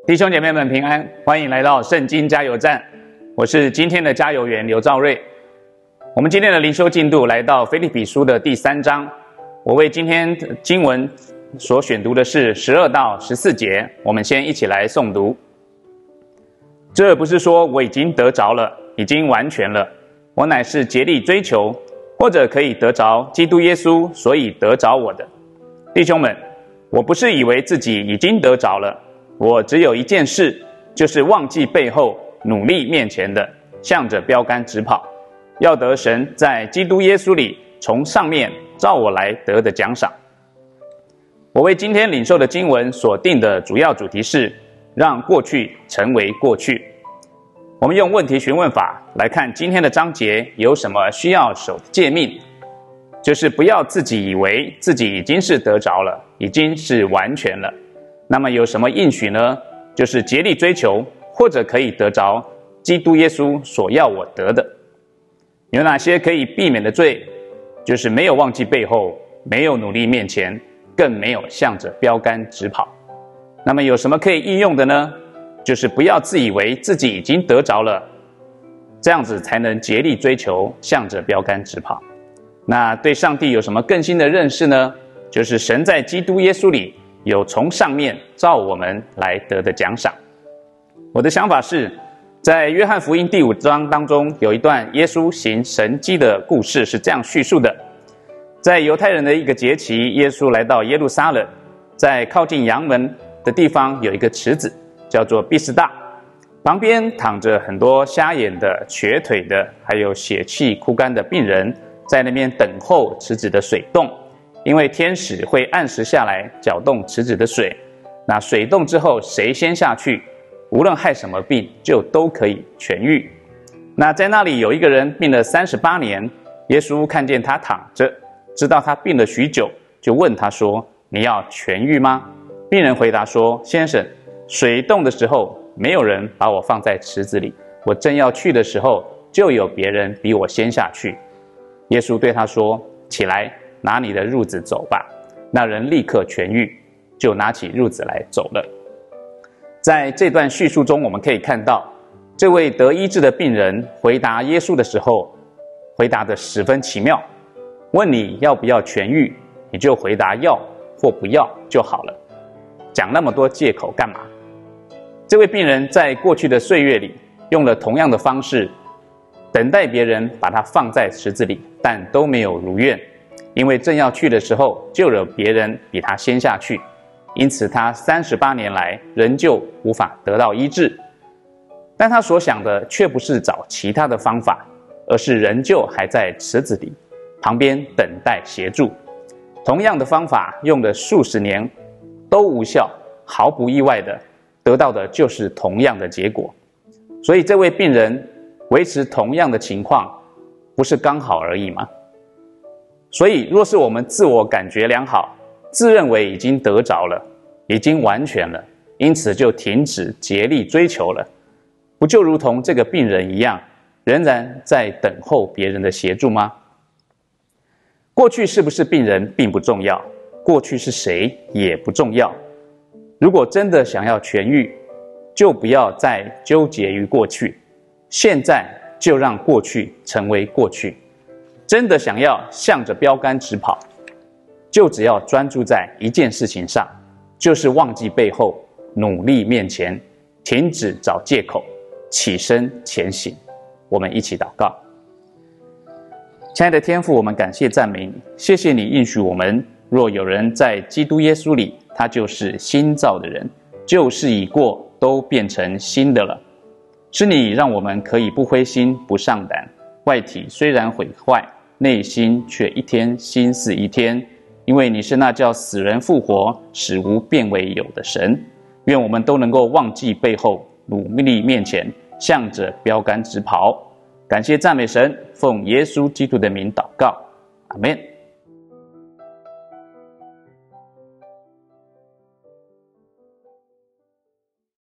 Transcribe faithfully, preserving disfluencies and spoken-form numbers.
弟兄姐妹们平安，欢迎来到圣经加油站，我是今天的加油员刘兆瑞。我们今天的灵修进度来到腓立比书的第三章，我为今天经文所选读的是十二到十四节，我们先一起来诵读。这不是说我已经得着了，已经完全了，我乃是竭力追求，或者可以得着基督耶稣，所以得着我的。弟兄们，我不是以为自己已经得着了，我只有一件事，就是忘记背后，努力面前的，向着标杆直跑，要得神在基督耶稣里从上面照我来得的奖赏。我为今天领受的经文所定的主要主题是让过去成为过去。我们用问题询问法来看今天的章节有什么需要守的诫命，就是不要自己以为自己已经是得着了，已经是完全了。那么有什么应许呢？就是竭力追求，或者可以得着基督耶稣所要我得的。有哪些可以避免的罪？就是没有忘记背后，没有努力面前，更没有向着标杆直跑。那么有什么可以应用的呢？就是不要自以为自己已经得着了，这样子才能竭力追求，向着标杆直跑。那对上帝有什么更新的认识呢？就是神在基督耶稣里有从上面照我们来得的奖赏。我的想法是，在约翰福音第五章当中，有一段耶稣行神迹的故事是这样叙述的。在犹太人的一个节期，耶稣来到耶路撒冷，在靠近阳门的地方有一个池子，叫做毕士大，旁边躺着很多瞎眼的、瘸腿的，还有血气枯干的病人，在那边等候池子的水动。因为天使会按时下来搅动池子的水，那水动之后，谁先下去，无论害什么病，就都可以痊愈。那在那里有一个人病了三十八年，耶稣看见他躺着，知道他病了许久，就问他说：“你要痊愈吗？”病人回答说：“先生，水动的时候，没有人把我放在池子里，我正要去的时候，就有别人比我先下去。”耶稣对他说：“起来，拿你的褥子走吧。”那人立刻痊愈，就拿起褥子来走了。在这段叙述中，我们可以看到，这位得医治的病人回答耶稣的时候，回答得十分奇妙。问你要不要痊愈，你就回答要或不要就好了，讲那么多借口干嘛？这位病人在过去的岁月里，用了同样的方式，等待别人把他放在池子里，但都没有如愿。因为正要去的时候，就有别人比他先下去，因此他三十八年来仍旧无法得到医治。但他所想的却不是找其他的方法，而是仍旧还在池子里旁边等待协助。同样的方法用了数十年都无效，毫不意外的得到的就是同样的结果。所以这位病人维持同样的情况，不是刚好而已吗？所以若是我们自我感觉良好，自认为已经得着了，已经完全了，因此就停止竭力追求了，不就如同这个病人一样，仍然在等候别人的协助吗？过去是不是病人并不重要，过去是谁也不重要。如果真的想要痊愈，就不要再纠结于过去，现在就让过去成为过去。真的想要向着标杆直跑，就只要专注在一件事情上，就是忘记背后，努力面前，停止找借口，起身前行。我们一起祷告。亲爱的天父，我们感谢赞美你，谢谢你应许我们，若有人在基督耶稣里，他就是新造的人，旧事已过，都变成新的了。是你让我们可以不灰心不丧胆，外体虽然毁坏，内心却一天新似一天，因为你是那叫死人复活，使无变为有的神。愿我们都能够忘记背后，努力面前，向着标杆直跑。感谢赞美神，奉耶稣基督的名祷告，阿们。